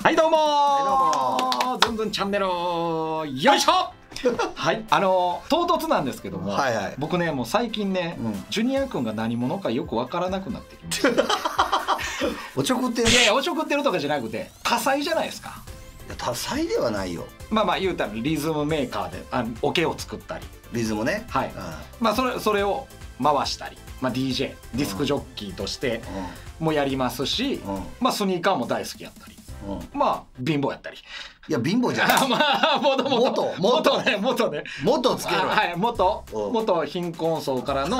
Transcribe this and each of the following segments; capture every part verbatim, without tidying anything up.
はいどうもー、 はいどうもずんずんチャンネルよいしょはいあの唐突なんですけども、 はいはい、 僕ねもう最近ね、うん、ジュニア君が何者かよくわからなくなってきましたおちょくってる、 いやいやおちょくってるとかじゃなくて多彩じゃないですか。 いや多彩ではないよ。 まあまあ言うたらリズムメーカーであオケを作ったり、 リズムね、 はい、うん、まあそれそれを回したり、まあ、ディージェー ディスクジョッキーとしてもやりますし、うん、まあスニーカーも大好きやったり、うん、まあ貧乏やったり。 いや貧乏じゃない。 まあ元々元元ね元ね元つけろ。 はい元元貧困層からの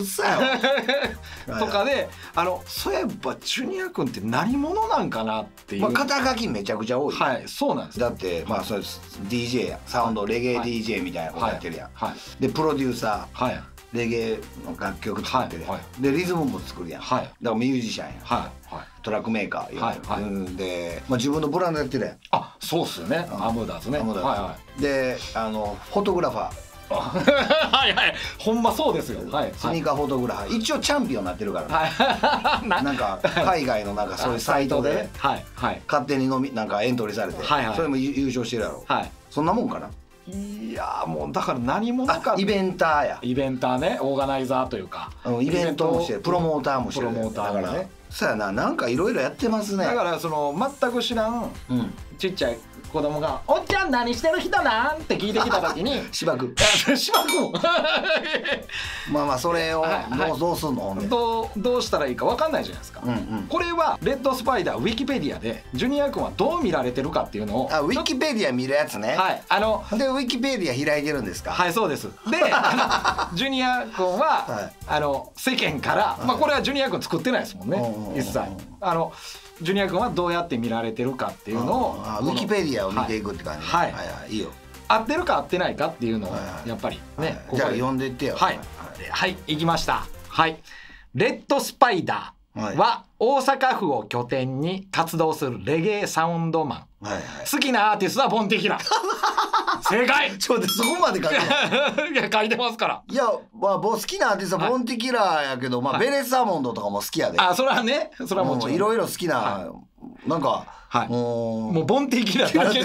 とかで、あのそういえばジュニア君って何者なんかなっていう。 まあ肩書きめちゃくちゃ多い。 はいそうなんです。 だってまあそうです ディージェー やサウンドレゲエ ディージェー みたいなことやってるやん。はい。でプロデューサー。はい。レゲエの楽曲作ってるやん。でリズムも作るやん。はい。だからミュージシャンやん。はい。トラックメーカー、はいはい、うん、で、まあ、自分のブランドやってるやん。 あ、そうっすよね。アムダーズね。アムダーズ、はいはい、 で、あのフォトグラファー。 はいはい。ほんまそうですよ。はい。 スニーカーフォトグラファー、一応チャンピオンになってるからね。はい。なんか海外のなんかそういうサイトで、はいはい。勝手にのみなんかエントリーされて、はいはい。それも優勝してるやろ。はい。そんなもんかな。 いやもうだから何者か。 イベンターや。 イベンターね、オーガナイザーというか。 イベントもしてる、プロモーターもしてる。 プロモーターがね。 そうやな、なんかいろいろやってますね。 だからその全く知らん、うん、ちっちゃい子供が「おっちゃん何してる人なん?」って聞いてきた時にしばくしばくまあまあそれをどうどうすんのどうどうしたらいいか分かんないじゃないですか。うん、うん、これはレッドスパイダーウィキペディアでジュニア君はどう見られてるかっていうのを。 あ、ウィキペディア見るやつね。はい。あのでウィキペディア開いてるんですか。 はいそうです。でジュニア君は、はい、あの世間から、はい、まあこれはジュニア君作ってないですもんね一切。あのジュニア君はどうやって見られてるかっていうのをウィキペディアを見ていくって感じ。はいはいはい、いいよ。 合ってるか合ってないかっていうのをやっぱりね。 じゃあ読んでいってよ。はいはい行きました。はい。レッドスパイダーは大阪府を拠点に活動するレゲエサウンドマン。好きなアーティストはボンテキラ。正解。 ちょっとそこまで書いていや書いてますから。 いやまあ好きなアーティストはボンテキラやけど、まあベレッサーモンドとかも好きやで。 あ、それはね、それはもちろんいろいろ好きななんかもうもうボンテキラだけ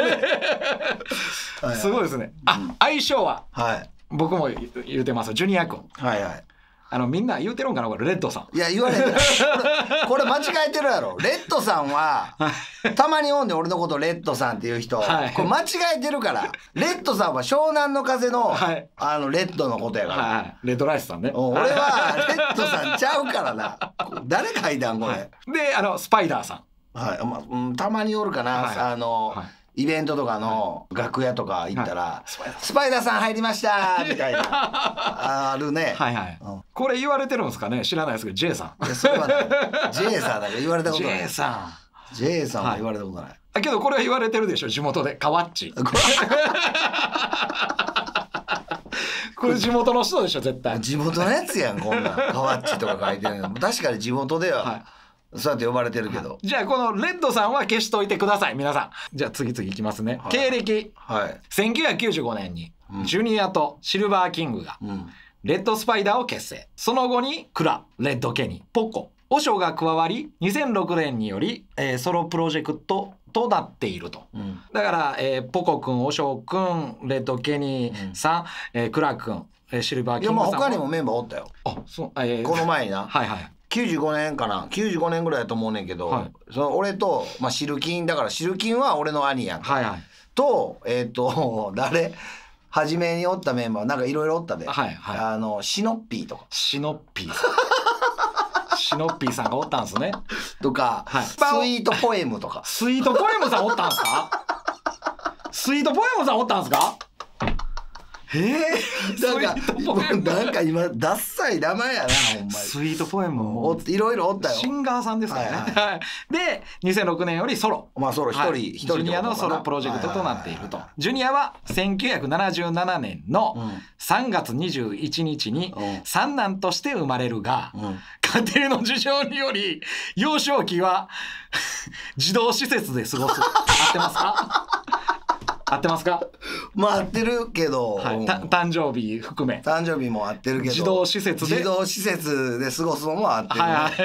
すごいですね。あ、相性は僕も言うてます。ジュニア君。はいはい。あのみんな言うてるんかなこれレッドさん。 いや言われてるこれ間違えてるやろ。レッドさんはたまにおんで俺のことレッドさんっていう人、はい、これ間違えてるから。レッドさんは湘南の風の、はい、あのレッドのことやから、はい、 レッドライスさんね。 俺はレッドさんちゃうからな。誰書いたんこれ、はい、 であのスパイダーさん、 はい、まあ、うん、たまにおるかな、はい、あの、はい、イベントとかの楽屋とか行ったら、はい、スパイダーさん入りましたみたいなあるね。はいはい、 うん、これ言われてるんですかね、知らないですけど J さん。いやそれはね J さんなんか言われたことない。 J さん J さんは言われたことない、 はい、けどこれは言われてるでしょ地元で。カワッチこれ地元の人でしょ絶対。 地元のやつやんこんなんカワッチとか書いてるの。確かに地元では、はい、そうやって呼ばれてるけど、はい、じゃあこのレッドさんは消しといてください皆さん。じゃあ次々いきますね、はい、経歴、はい、せんきゅうひゃくきゅうじゅうごねんに、うん、ジュニアとシルバーキングが、うん、レッドスパイダーを結成。その後にクラ、レッドケニー、ポコ、オショが加わりにせんろくねんにより、えー、ソロプロジェクトとなっていると、うん、だから、えー、ポコくん、オショくん、レッドケニーさん、うん、えー、クラくん、えー、シルバーキングさん。 いやまあ他にもメンバーおったよ。あ、そう、えー、この前にな、はいはい、きゅうじゅうごねんかな、きゅうじゅうごねんぐらいだと思うねんけど、はい、その俺と、まあ、シルキンだからシルキンは俺の兄やんか、はいはい、とえっ、ー、と誰初めにおったメンバーなんかいろいろおったで、はいはい、あのシノッピーとか。 シノッピーシノッピーさんがおったんすね。 とか、はい、スイートポエムとか。 スイートポエムさんおったんすかスイートポエムさんおったんすか。えー、なんかなんか今ダッサい名前やなほんまに。 スイートポエムもいろいろおったよ。 シンガーさんですからね、はいはい、でにせんろくねんよりソロ、 まあソロ一人、はい、一人ジュニアのソロプロジェクトとなっていると。ジュニアはせんきゅうひゃくななじゅうななねんのさんがつにじゅういちにちに三男として生まれるが、うん、家庭の事情により幼少期は児童施設で過ごす。合ってますか合ってますか？ まあ合ってるけど、 はい、誕生日含め誕生日も合ってるけど、 児童施設で児童施設で過ごすのも合ってる、ね、はいはい、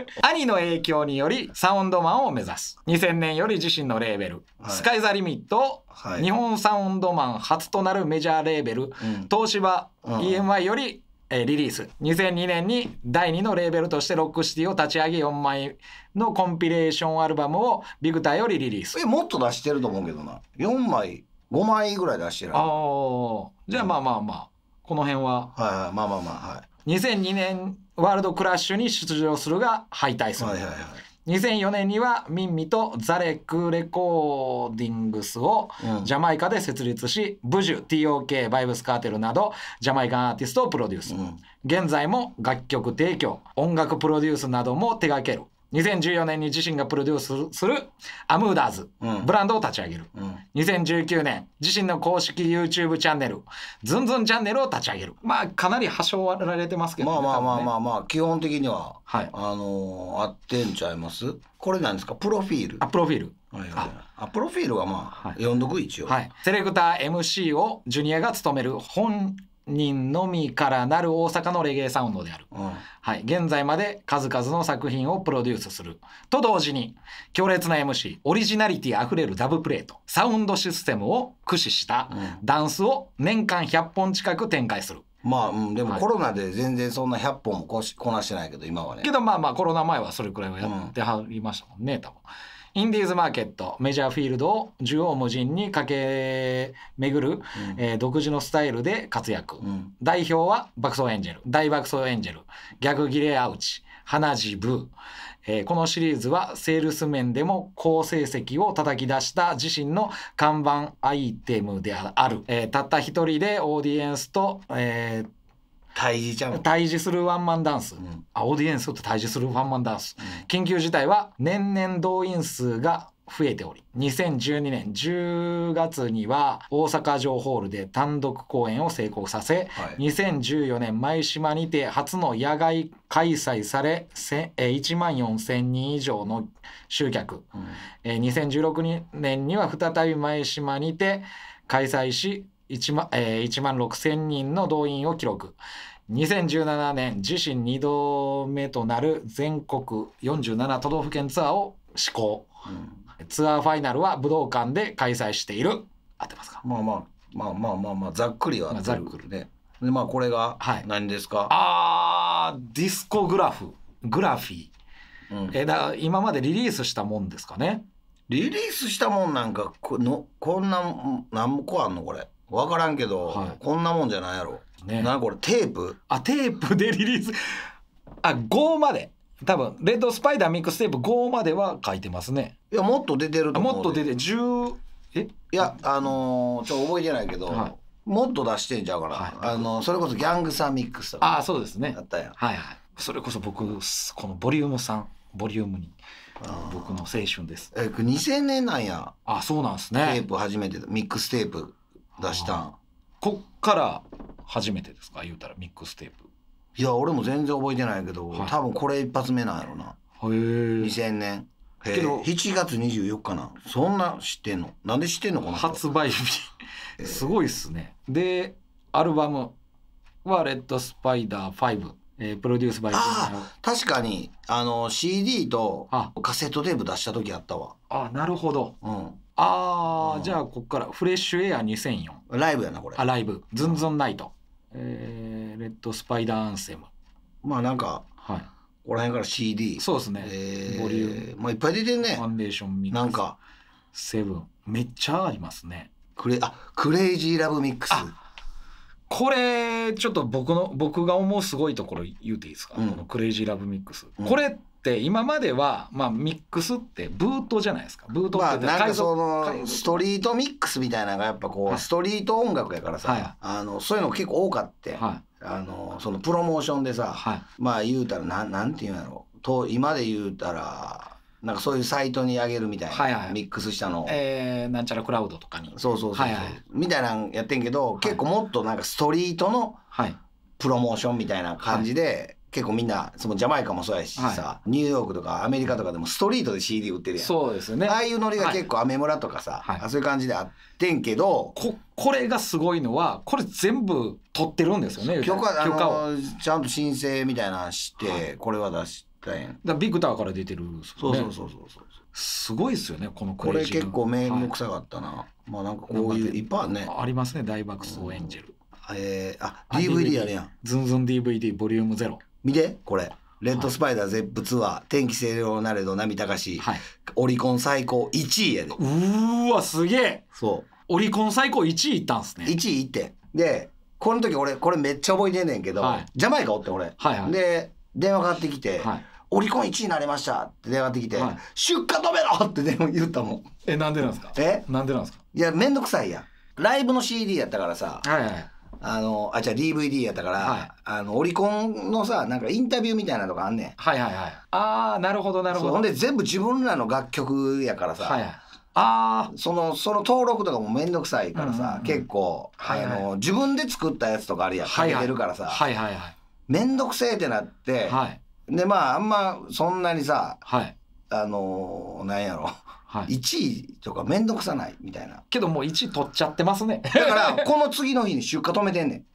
兄の影響によりサウンドマンを目指す。にせんねんより自身のレーベル、はい、スカイザリミットを、はい、日本サウンドマン初となるメジャーレーベル、うん、東芝 イーエムアイ よりリリース。にせんにねんにだいにのレーベルとしてロックシティを立ち上げ、よんまいのコンピレーションアルバムをビクターよりリリース。 えもっと出してると思うけどな。よんまいごまいぐらい出してる。 ああ、じゃあまあまあまあこの辺は、 はいはい、まあまあまあ、はい。 にせんにねんワールドクラッシュに出場するが敗退する、はいはいはい。にせんよねんにはミンミとザレックレコーディングスをジャマイカで設立し、うん、ブジュ ティーオーケー バイブスカーテルなどジャマイカンアーティストをプロデュース、うん、現在も楽曲提供、音楽プロデュースなども手掛ける。にせんじゅうよねんに自身がプロデュースするアムーダーズ、うん、ブランドを立ち上げる、うん、にせんじゅうきゅうねん自身の公式 YouTube チャンネルズンズンチャンネルを立ち上げる。まあかなりはしょられてますけど、ね、 まあまあまあまあまあ基本的には、はい、あのー、合ってんちゃいます。これなんですか、プロフィール。 あ、プロフィール、 はいはいはい、あプロフィールはまあ、はい、読んどく一応、 はい、セレクター エムシー をジュニアが務める本人のみからなる大阪のレゲエサウンドである、うん、はい、現在まで数々の作品をプロデュースすると同時に強烈な エムシー、 オリジナリティあふれるダブプレート、サウンドシステムを駆使したダンスを年間ひゃっぽん近く展開する。 まあ、うん、でもコロナで全然そんなひゃっぽんもこしこなしてないけど今はね。 けどまあまあコロナ前はそれくらいはやってはりましたもんね、多分。インディーズマーケット、メジャーフィールドを縦横無尽に駆け巡る、うん、えー、独自のスタイルで活躍、うん、代表は爆走エンジェル、大爆走エンジェル、ギャグギレアウチ、花地ブー、えー、このシリーズはセールス面でも好成績を叩き出した自身の看板アイテムである、えー、たった一人でオーディエンスと、えー対峙ちゃう対峙するワンマンダンス、うん、あオーディエンスと対峙するワンマンダンス、うん、緊急事態は年々動員数が増えており、にせんじゅうにねんじゅうがつには大阪城ホールで単独公演を成功させ、はい、にせんじゅうよねん舞島にて初の野外開催されいちまんよんせんにん以上の集客、うん、にせんじゅうろくねんには再び舞島にて開催しいちまん、えー、いちまんろくせんにんの動員を記録。にせんじゅうななねん自身にどめとなる全国よんじゅうなな都道府県ツアーを施行、うん、ツアーファイナルは武道館で開催している。合ってますか？ まあまあまあまあまあまあざっくりは、まあ、ざっくりね。でまあこれが何ですか？はい、 あーディスコグラフグラフィー、うん、えだ今までリリースしたもんですかね。 リリースしたもんなんかこのこんな何個あんのこれ分からんけど、はい、こんなもんじゃないやろ、ね、なんかこれテープあテープでリリースあごまで多分レッドスパイダーミックステープごまでは書いてますね。 いやもっと出てると思う。 もっと出てじゅうえいやあのー、ちょっと覚えてないけど、はい、もっと出してんちゃうから、はい、あのー、それこそギャングサーミックスとかあそうですねあったやん。 はいはいそれこそ僕このボリュームさんボリュームに僕の青春です。 えこれにせんねんなんや。 あそうなんですね。 テープ初めてミックステープ出したんこっから初めてですか言うたらミックステープ。 いや俺も全然覚えてないけど、はい、多分これ一発目なんやろな。へえにせんねんけどしちがつにじゅうよっかな。そんな知ってんの？なんで知ってんのこの人発売日すごいっすね。でアルバムはレッドスパイダーファイブ、えー、プロデュースバイあ確かにあの シーディー とカセットテープ出した時あったわ。 あなるほど、うん、あ、うん、じゃあこっからフレッシュエアにせんよんライブやなこれ。 あライブズンズンナイト、えー、レッドスパイダーアンセムまあなんか、はい、ここら辺から シーディーそうですね、えー、ボリュームまあいっぱい出てんね。 ファンデーションミックスなんかセブンめっちゃありますね。 クレあクレイジーラブミックスこれちょっと僕の僕が思うすごいところ言うていいですか、うん、このクレイジーラブミックス、うん、これって今までは、まあ、ミックスってブートじゃないですか。ブートって、まあ、 なんかそのストリートミックスみたいなのがやっぱこう、はい、ストリート音楽やからさ、はい、あのそういうの結構多かって、はい、あのそのプロモーションでさ、はい、まあ言うたらなんなんていうんやろと今で言うたらなんかそういうサイトに上げるみたいな、はいはい、ミックスしたの、 えー、なんちゃらクラウドとかにそうそうそうそう、はいはい、みたいなのやってんけど、はい、結構もっとなんかストリートのプロモーションみたいな感じで結構みんなそのジャマイカもそうやしさ、はい、ニューヨークとかアメリカとかでもストリートで シーディー 売ってるやん。 そうですね。 ああいうノリが結構アメ村とかさ、はい、そういう感じであってんけど、 ここれがすごいのはこれ全部取ってるんですよね。 許可、あのー、ちゃんと申請みたいなのして、はい、これは出したんやん。 だビクターから出てる、ね、 そうそうそうそうそう。 すごいですよねこのクレイジー。これ結構面倒くさかったな、はい、まあなんかこういういっぱいあるね。 ありますね。大爆走エンジェル、 うん、えー、あ ディーブイディー あるやん。 ズンズン ディーブイディー ボリュームゼロ見てこれレッドスパイダーゼップツアー、はい、天気清涼なれど波高し、はい、オリコン最高いちいやで。うーわすげえ。そうオリコン最高いちいいったんすね。 いちいいってでこの時俺これめっちゃ覚えてんねんけど、はい、ジャマイカおって俺、はいはい、で電話かかってきて、はい、オリコンいちいになりましたって電話かかってきて、はい、出荷止めろって電話言ったもん。 えなんでなんですか。えなんでなんですか。 いやめんどくさいやん。ライブの シーディー やったからさ、はいはい、あのあじゃあ ディーブイディー やったから、はい、あのオリコンのさなんかインタビューみたいなのがあんねん。 はいはいはい。ああなるほどなるほど。 ほんで全部自分らの楽曲やからさ、はいはい、 あそのその登録とかもめんどくさいからさ、うんうんうん、結構、はいはい、あの自分で作ったやつとかあるやん、かけてるからさ、はいはいはいはい、めんどくせえってなって、はい、でまああんまそんなにさ、はい、あのなんやろ、はい、いちいとかめんどくさないみたいな。 けどもういちい取っちゃってますね。 だからこの次の日に出荷止めてんねん。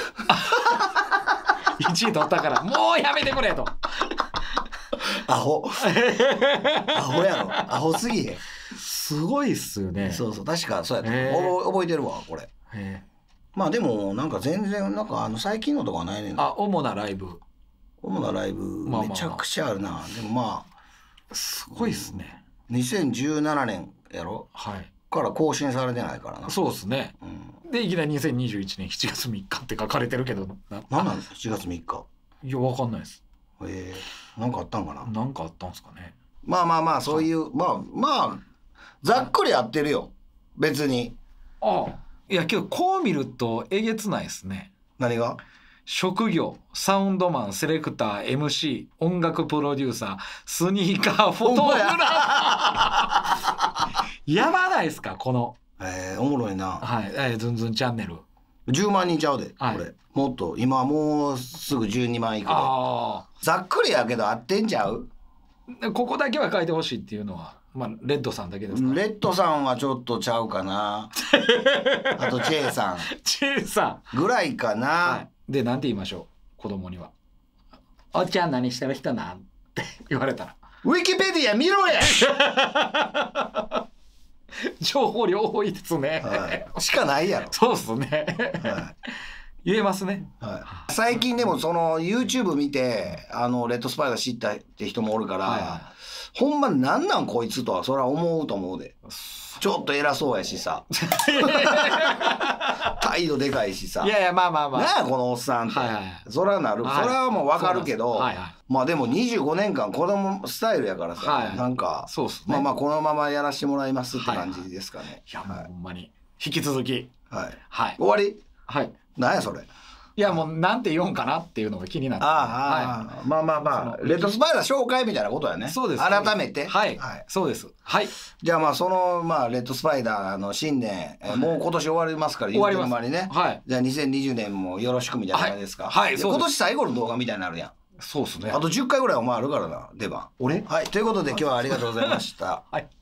いちい取ったからもうやめてくれと。 アホアホやろ、アホすぎへん。 すごいっすよね。 そうそう確かそうやった。覚えてるわこれ。へまあでもなんか全然なんかあの最近のとかはないねん。 あ主なライブ主なライブめちゃくちゃあるな。まあまあまあ、でもまあすごいっすね。 にせんじゅうななねんやろ、はい、から更新されてないからな。 そうですね、うん、でいきなりにせんにじゅういちねんしちがつみっかって書かれてるけどななんなんしちがつみっか。 いやわかんないです。 えー、なんかあったんかな。 なんかあったんすかね。 まあまあまあそういう、まあまあざっくりやってるよ別に。 ああいやけどこう見るとえげつないですね。 何が。 職業サウンドマンセレクター エムシー 音楽プロデューサースニーカーフォトグラファーやばないですかこの。 えー、おもろいな。 はい、えー、ズンズンチャンネルじゅうまんにんちゃうで、はい、これもっと今もうすぐじゅうにまんいくで。あざっくりやけど合ってんちゃう。 ここだけは書いてほしいっていうのはまあレッドさんだけですか。 レッドさんはちょっとちゃうかな。あと J さん J さんぐらいかな、はい、 でなんて言いましょう子供には。おっちゃん何してる人なんって言われたらウィキペディア見ろや。 情報量多いですね、 はい、しかないやろ。 そうっすね、はい、言えますね、 はい、最近でもその YouTube 見てあのレッドスパイダー知ったって人もおるから、はいはい、ほんまなんなんこいつとはそれは思うと思うで。ちょっと偉そうやしさ態度でかいしさ。 いやいやまあまあまあなあこのおっさんって、はいはい、それはなる、はい、それはもう分かるけど、はいはい、まあでもにじゅうごねんかん子供スタイルやからさ、はい、なんかそうっすね、まあまあこのままやらしてもらいますって感じですかね、はいはい、 いやもうほんまに引き続きはい、はい、終わり。はいなんやそれ。 いやもうなんて言うんかなっていうのが気になって。ああ、 はい、まあまあまあレッドスパイダー紹介みたいなことやね。そうです。改めてはい、はい、そうです。はい。 じゃあまあそのまあレッドスパイダーの新年、はい、もう今年終わりますから言うてる間にね。はい。じゃあにせんにじゅうねんもよろしくみたいな感じですか。はい。はい、今年最後の動画みたいになるやん。 そうですね。 あとじゅっかいぐらいお前あるからな出番。俺。はい。ということで今日はありがとうございました。はい。